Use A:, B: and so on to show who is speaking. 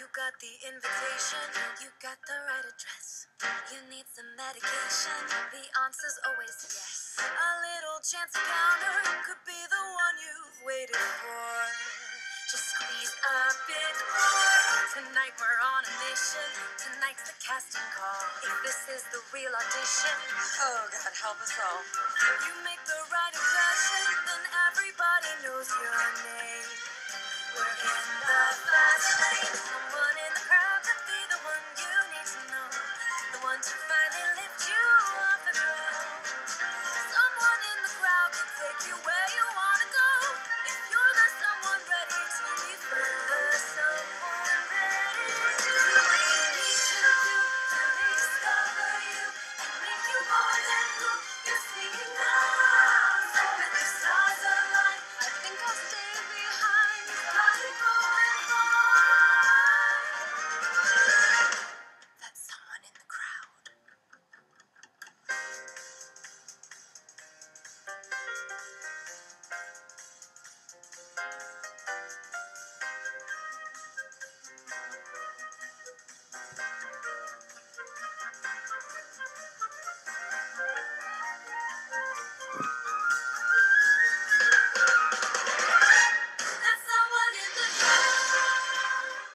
A: You got the invitation, you got the right address. You need some medication, the answer's always yes. A little chance encounter could be the one you've waited for. Just squeeze a bit more. Tonight we're on a mission. Tonight's the casting call. If this is the real audition, oh God, help us all. You make the right impression, then everybody knows your name. We're in the